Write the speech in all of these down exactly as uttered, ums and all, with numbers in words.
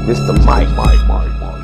Mister Mike, Mike, Mike, Mike.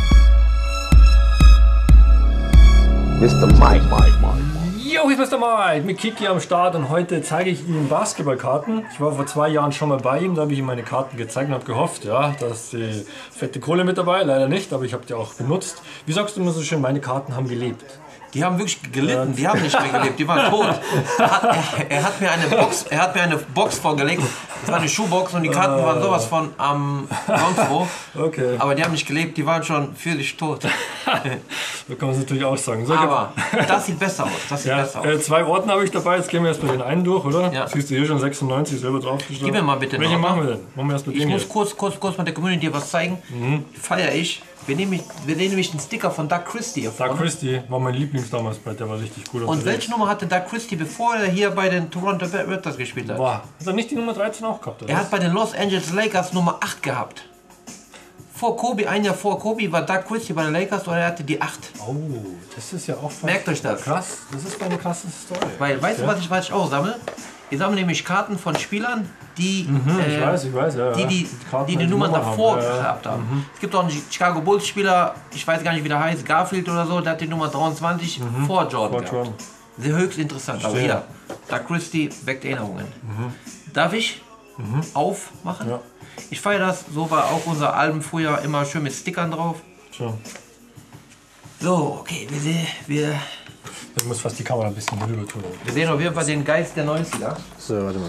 Mister Mike, Mike, Mike. Jo, hier ist Mister Mike mit Kiki am Start und heute zeige ich Ihnen Basketballkarten. Ich war vor zwei Jahren schon mal bei ihm, da habe ich ihm meine Karten gezeigt und habe gehofft, ja, dass die fette Kohle mit dabei, leider nicht, aber ich habe die auch benutzt. Wie sagst du immer so schön, meine Karten haben gelebt. Die haben wirklich gelitten, ja. Die haben nicht mehr gelebt, die waren tot. Er hat, er, er hat mir eine Box, er hat mir eine Box vorgelegt. Das war eine Schuhbox und die Karten waren sowas von am ähm, sonst wo. Okay. Aber die haben nicht gelebt, die waren schon für sich tot. So kann man es natürlich auch sagen. So, aber das sieht besser aus. Das sieht ja, besser aus. Äh, zwei Ordner habe ich dabei, jetzt gehen wir erstmal den einen durch, oder? Ja. Siehst du hier schon sechsundneunzig selber draufgeschlagen. Gib mir mal bitte Welche noch, machen wir denn? Machen wir erst mit ich dem muss hier. kurz, kurz, kurz mal der Community was zeigen. Mhm. Feier ich. Wir, nehmen, wir sehen nämlich den Sticker von Doug Christie hier vorne. Doug Christie war mein Lieblings damals, der war richtig cool. Und welche Nummer hatte Doug Christie, bevor er hier bei den Toronto Raptors gespielt hat? Boah, hat er nicht die Nummer dreizehn auch gehabt? Oder? Er hat bei den Los Angeles Lakers Nummer acht gehabt. Vor Kobe, ein Jahr vor Kobe, war Doug Christie bei den Lakers und er hatte die acht. Oh, das ist ja auch fast Merkt euch das. Krass, das ist eine krasse Story. Weil, weißt du, was ich, was ich auch sammle? Ich sammle nämlich Karten von Spielern, die mhm, äh, ich weiß, ich weiß, ja, die, die, die, die, die Nummern davor haben. gehabt haben. Mhm. Es gibt auch einen Chicago Bulls Spieler, ich weiß gar nicht, wie der heißt, Garfield oder so, der hat die Nummer dreiundzwanzig mhm. vor Jordan vor gehabt. Sehr höchst interessant. Stimmt. Aber hier, Doug Christie weckt Erinnerungen. Mhm. Darf ich mhm. aufmachen? Ja. Ich feiere das, so war auch unser Album früher immer schön mit Stickern drauf. Schon. So, okay, wir sehen, wir... Ich muss fast die Kamera ein bisschen rüber tun. Wir sehen auf jeden Fall den Geist der neunziger. So, warte mal.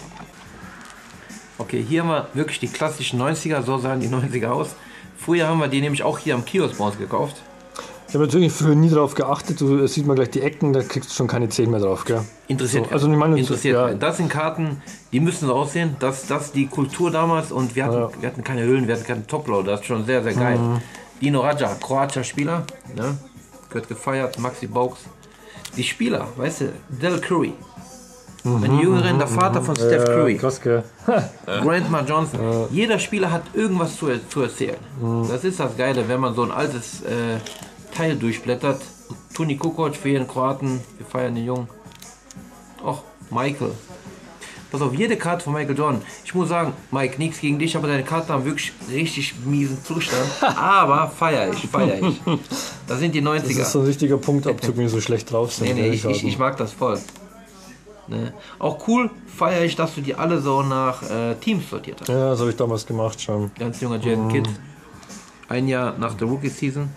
Okay, hier haben wir wirklich die klassischen neunziger, so sahen die neunziger aus. Früher haben wir die nämlich auch hier am Kiosk bei uns gekauft. Ich habe natürlich früher nie darauf geachtet, du sieht man gleich die Ecken, da kriegst du schon keine zehn mehr drauf, gell? Interessiert, so, also ich meine, interessiert ja. Das sind Karten, die müssen so aussehen, das das die Kultur damals und wir hatten, ja. wir hatten keine Hüllen, wir hatten keinen Toploader, das ist schon sehr, sehr geil. Mhm. Dino Radja, kroatischer Spieler, ne? Gehört gefeiert, Maxi Baux. Die Spieler, weißt du, Del Curry, mhm, ein Jüngeren, der Vater von Steph Curry, äh, Grandma Johnson. Äh. Jeder Spieler hat irgendwas zu, zu erzählen. Mhm. Das ist das Geile, wenn man so ein altes äh, Teil durchblättert. Toni Kukoc für jeden Kroaten, wir feiern den Jungen. Och, Michael. Pass auf, jede Karte von Michael Jordan. Ich muss sagen, Mike, nichts gegen dich, aber deine Karten haben wirklich richtig miesen Zustand. Aber feier ich, feier ich. Das sind die neunziger. Das ist so ein richtiger Punktabzug, wenn die so schlecht drauf sind. Nee, nee, ich, ich, ich mag das voll. Ne? Auch cool feiere ich, dass du die alle so nach äh, Teams sortiert hast. Ja, das habe ich damals gemacht schon. Ganz junger Jason mhm. Kidd. Ein Jahr nach der Rookie-Season.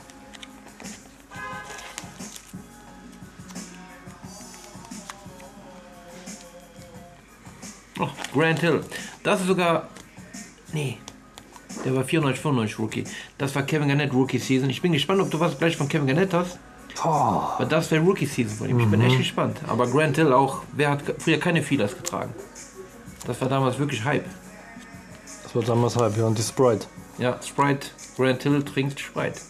Oh, Grant Hill. Das ist sogar... Nee. Der war vierundneunzig, fünfundneunzig Rookie. Das war Kevin Garnett Rookie Season. Ich bin gespannt, ob du was gleich von Kevin Garnett hast. Oh. Weil das wäre Rookie Season von ihm. Mhm. Ich bin echt gespannt. Aber Grant Hill auch, wer hat früher keine Feelers getragen? Das war damals wirklich Hype. Das war damals Hype, ja. Und die Sprite. Ja, Sprite. Grant Hill trinkt Sprite.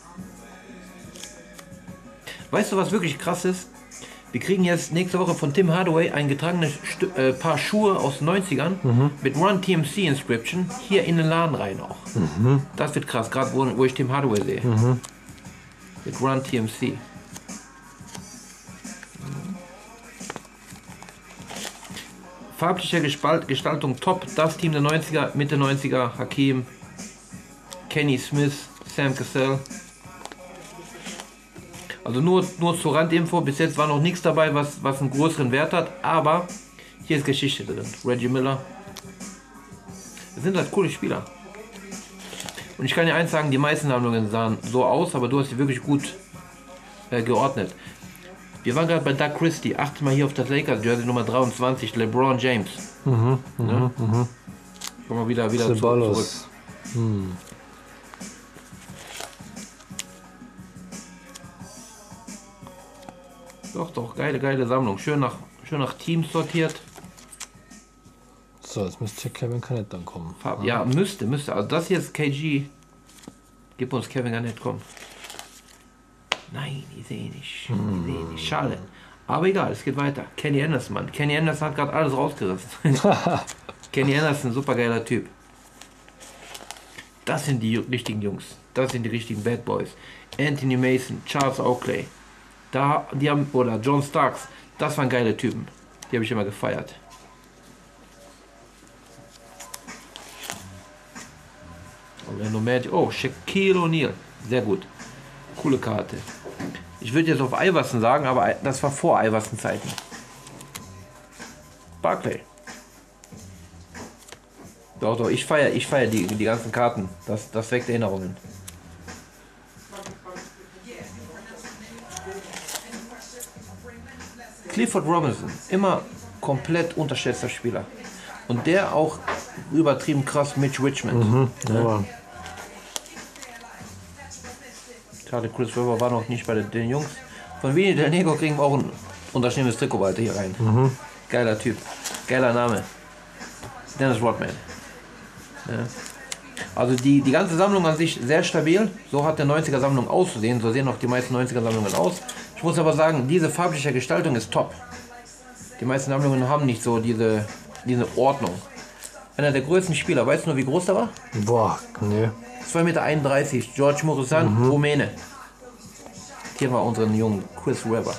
Weißt du, was wirklich krass ist? Wir kriegen jetzt nächste Woche von Tim Hardaway ein getragenes St äh, Paar Schuhe aus den neunzigern mhm. mit Run T M C Inscription hier in den Laden rein auch. Mhm. Das wird krass, gerade wo, wo ich Tim Hardaway sehe. Mhm. Mit Run T M C. Farbliche Gespalt Gestaltung top, das Team der neunziger, Mitte neunziger, Hakeem, Kenny Smith, Sam Cassell. Also nur, nur zur Randinfo, bis jetzt war noch nichts dabei, was, was einen größeren Wert hat, aber hier ist Geschichte drin. Reggie Miller. Das sind halt coole Spieler. Und ich kann dir eins sagen, die meisten Sammlungen sahen so aus, aber du hast sie wirklich gut äh, geordnet. Wir waren gerade bei Doug Christie, achte mal hier auf das Lakers Jersey Nummer dreiundzwanzig, LeBron James. Mhm, ja? mhm. Kommen wir wieder, wieder zu, zurück. Hm. Doch, doch, geile, geile Sammlung. Schön nach, schön nach Teams sortiert. So, jetzt müsste Kevin Garnett dann kommen. Farb, ja, müsste, müsste. Also das hier ist K G. Gib uns Kevin Garnett, komm. Nein, ich sehe nicht. Ich sehe nicht. Schade. Aber egal, es geht weiter. Kenny Anderson, Mann. Kenny Anderson hat gerade alles rausgerissen. Kenny Anderson, super geiler Typ. Das sind die richtigen Jungs. Das sind die richtigen Bad Boys. Anthony Mason, Charles Oakley. Da, die haben, oder John Starks, das waren geile Typen. Die habe ich immer gefeiert. Orlando Magic. Oh, Shaquille O'Neal. Sehr gut. Coole Karte. Ich würde jetzt auf Iverson sagen, aber das war vor Iverson-Zeiten. Barkley. Doch, doch, ich feiere ich feier die, die ganzen Karten. Das, das weckt Erinnerungen. Clifford Robinson, immer komplett unterschätzter Spieler. Und der auch übertrieben krass Mitch Richmond. Mhm, ne? ja. Gerade Chris Webber war noch nicht bei den Jungs. Von Vinny Del Negro kriegen wir auch ein unterschriebenes Trikot weiter hier rein. Mhm. Geiler Typ, geiler Name. Dennis Rodman. Ja. Also die, die ganze Sammlung an sich sehr stabil. So hat der neunziger Sammlung auszusehen. So sehen auch die meisten neunziger Sammlungen aus. Ich muss aber sagen, diese farbliche Gestaltung ist top. Die meisten Sammlungen haben nicht so diese, diese Ordnung. Einer der größten Spieler, weißt du nur, wie groß der war? Boah, nee. zwei Meter einunddreißig, George Muresan, mhm. Rumäne. Hier war unseren jungen Chris Webber.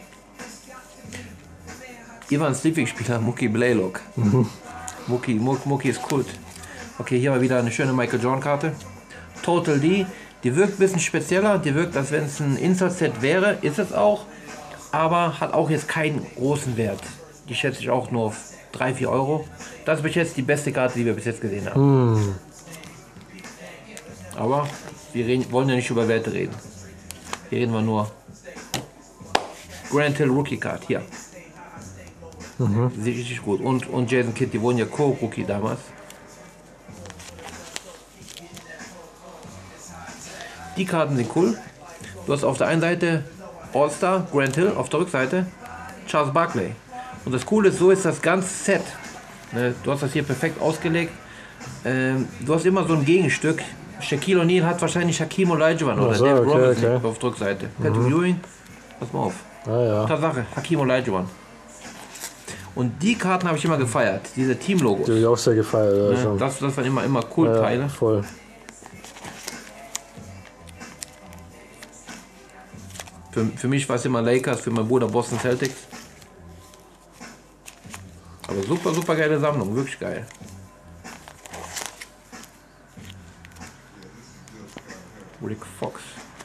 Ivans Lieblingsspieler, Mookie Blaylock. Mhm. Mookie, Mookie ist Kult. Okay, hier war wieder eine schöne Michael Jordan Karte. Total D, die wirkt ein bisschen spezieller, die wirkt, als wenn es ein Insert-Set wäre, ist es auch, aber hat auch jetzt keinen großen Wert. Die schätze ich auch nur auf drei, vier Euro. Das ist bis jetzt die beste Karte, die wir bis jetzt gesehen haben. Mhm. Aber wir reden, wollen ja nicht über Werte reden. Hier reden wir nur Grant Hill Rookie Card, hier. Mhm. Sieht richtig gut. Und, und Jason Kidd, die wurden ja Co-Rookie damals. Die Karten sind cool. Du hast auf der einen Seite All-Star, Grant Hill, auf der Rückseite Charles Barkley. Und das Coole ist, so ist das ganze Set. Ne, du hast das hier perfekt ausgelegt. Ähm, du hast immer so ein Gegenstück. Shaquille O'Neal hat wahrscheinlich Hakeem Olajuwon oder so, Dave okay, Robinson okay. auf der Rückseite. Mhm. Patrick Ewing, pass mal auf. Ah, ja. Tatsache, Hakeem Olajuwon. Und die Karten habe ich immer gefeiert, diese Team-Logos. Die habe ich auch sehr gefeiert. Ne, Also. das, das waren immer, immer cool Ja, Teile. voll. Für, für mich war es immer Lakers, für meinen Bruder Boston Celtics. Aber super, super geile Sammlung, wirklich geil. Rick Fox.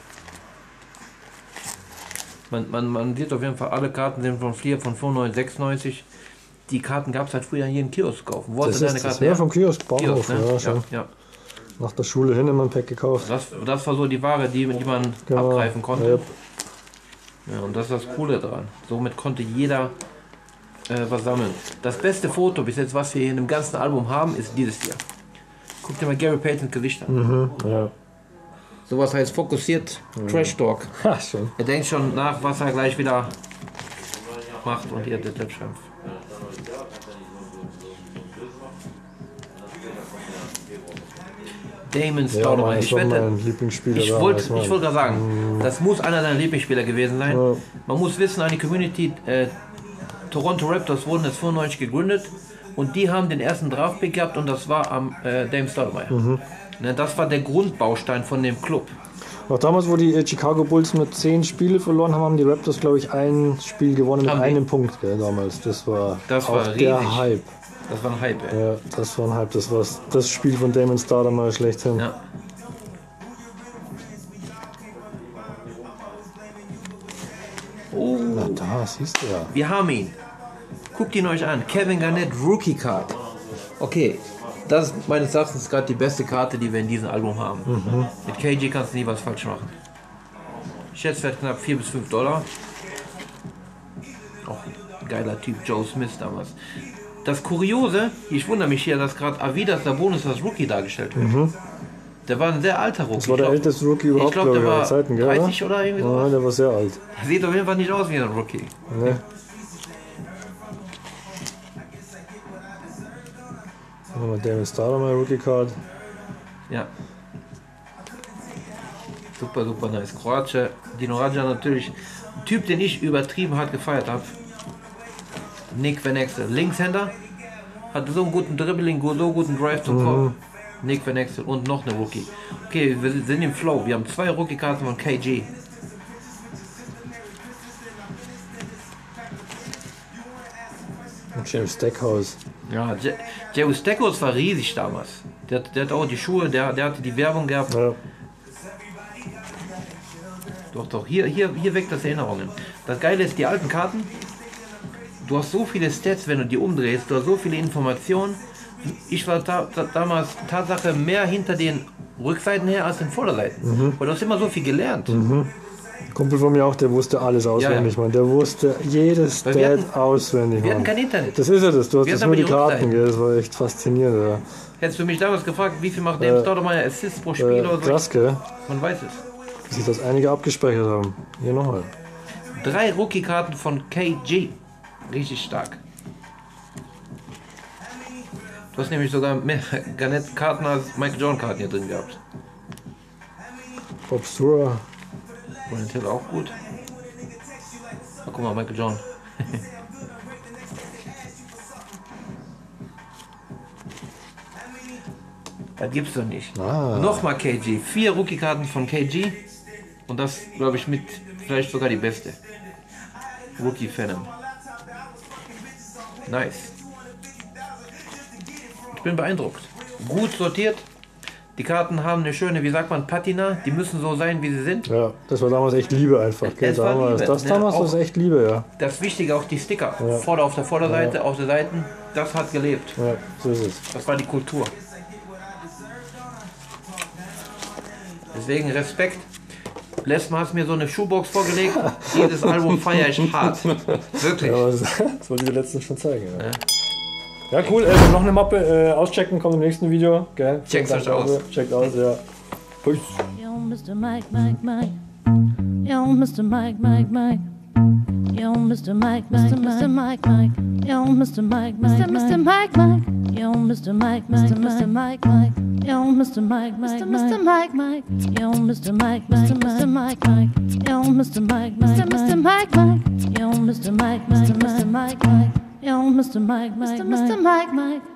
Man, man, man sieht auf jeden Fall, alle Karten sind von Flier von fünfundneunzig, sechsundneunzig. Die Karten gab es halt früher hier in Kiosk kaufen. Wo Das hast du deine ist das, Karten ja, her? vom Kiosk, Bahnhof. Kiosk, ne? Ja, Ja, schon. ja. Nach der Schule hin immer ein Pack gekauft. Das, das war so die Ware, die, die man Genau. abgreifen konnte. Yep. Ja, und das ist das Coole dran. Somit konnte jeder äh, was sammeln. Das beste Foto bis jetzt, was wir hier in dem ganzen Album haben, ist dieses hier. Guck dir mal Gary Paytons Gesicht an. Mhm, ja. Sowas heißt fokussiert Trash Talk. Ha, schon. Er denkt schon nach, was er gleich wieder macht. Und hier der Detlef. Damon Ja, Stoudemire. Mann, das ich war wette, mein Lieblingsspieler. ich damals, wollte Mann. ich wollt gerade sagen, das muss einer deiner Lieblingsspieler gewesen sein. Ja. Man muss wissen, an die Community, äh, Toronto Raptors wurden jetzt fünfundneunzig gegründet und die haben den ersten Draftpick gehabt und das war am äh, Damon Stoudemire. Mhm. Ne, das war der Grundbaustein von dem Club. Auch damals, wo die äh, Chicago Bulls nur zehn Spiele verloren haben, haben die Raptors, glaube ich, ein Spiel gewonnen mit Haben die? einem Punkt. Gell, damals. Das war Das auch war der riesig. Hype. Das war ein Hype, ey. Ja, das war ein Hype. Das war das Spiel von Damon Stoudemire schlechthin. Ja. Oh, Na da, siehst du ja. wir haben ihn. Guckt ihn euch an. Kevin Garnett Rookie Card. Okay, das ist meines Erachtens gerade die beste Karte, die wir in diesem Album haben. Mhm. Mit K G kannst du nie was falsch machen. Schätzwert knapp vier bis fünf Dollar. Auch ein geiler Typ, Joe Smith damals. Das Kuriose, ich wundere mich hier, dass gerade Avidas Sabonis als Rookie dargestellt wird. Mhm. Der war ein sehr alter Rookie. Das war der Ich glaub- älteste Rookie überhaupt, ich glaube, der glaub ich, war aller Zeiten, gell? dreißig oder irgendwie Ja, sowas. der war sehr alt. Der sieht auf jeden Fall nicht aus wie ein Rookie. Ne? Nochmal Damon Stoudemire Rookie Card. Ja. Super, super nice. Kroatische, Dino Radja natürlich. Ein Typ, den ich übertrieben hart gefeiert habe. Nick Van Exel. Linkshänder. Hatte so einen guten Dribbling, so guten Drive zum Korb. Nick Van Exel und noch eine Rookie. Okay, wir sind im Flow. Wir haben zwei Rookie-Karten von K G. Und James Stackhouse. Ja, Je- Jerry Stackhouse war riesig damals. Der, der hat auch die Schuhe, der, der hatte die Werbung gehabt. Ja. Doch, doch, hier, hier, hier weckt das Erinnerungen. Das Geile ist, die alten Karten, du hast so viele Stats, wenn du die umdrehst, du hast so viele Informationen. Ich war da, da, damals Tatsache mehr hinter den Rückseiten her als den Vorderseiten. Mhm. Weil du hast immer so viel gelernt. Mhm. Ein Kumpel von mir auch, der wusste alles auswendig, Ja, ja. man. Der wusste jedes Weil wir Stat hatten- auswendig, Wir hatten Mann. kein Internet. Das ist ja das, du hast Wir das hatten nur die aber die Karten, Rückseiten. gell? Das war echt faszinierend, ja. Hättest du mich damals gefragt, wie viel macht James Äh, Stoudemire Assists pro Spiel Äh, oder so? krass, gell? Man weiß es. Dass sich das einige abgespeichert haben. Hier nochmal. Drei Rookie-Karten von K G. Richtig stark. Du hast nämlich sogar mehr Garnett-Karten als Michael Jordan-Karten hier drin gehabt. Bob Sura. Brandon Hill auch gut. Ah, guck mal, Michael Jordan. Das gibt's doch nicht. Ah. Nochmal K G. Vier Rookie-Karten von K G. Und das, glaube ich, mit vielleicht sogar die beste. Rookie Phantom. Nice. Ich bin beeindruckt. Gut sortiert. Die Karten haben eine schöne, wie sagt man, Patina. Die müssen so sein, wie sie sind. Ja, das war damals echt Liebe einfach, gell? Es war Damals. Liebe, Das ne? damals Auch- ist echt Liebe, ja. Das Wichtige, auch die Sticker. Ja. Vorder auf der Vorderseite, auf der Seiten. Das hat gelebt. Ja, so ist es. Das war die Kultur. Deswegen Respekt. Letztes Mal hast du mir so eine Schuhbox vorgelegt. Jedes Album feiere ich hart. Wirklich. Ja, aber das, das wollte ich dir letztens schon zeigen. Ja, ja cool. Äh, noch eine Mappe äh, auschecken, kommt im nächsten Video. Gell? Checkt Vielen euch Dank aus. dafür. Checkt aus, ja. Peace. Yo, Mister Mike, Mike, Mike. Yo, Mister Mike, Mike, Mike. Yo, Mister Mike, Mister Mister Mike, Mike. Yo, Mister Mike, Mister Mister Mike, Mike. Yo, Mister Mike, Mister Mister Mike, Mike. Yo, Mister Mike, Mister Mister Mike, Mike. Yo, Mister Mike, Mister Mister Mike, Mike. Yo, Mister Mike, Mister Mister Mike, Mike. Yo, Mister Mike, Mister Mister Mike, Mike. Yo, Mister Mike, Mister Mister Mike, Mike.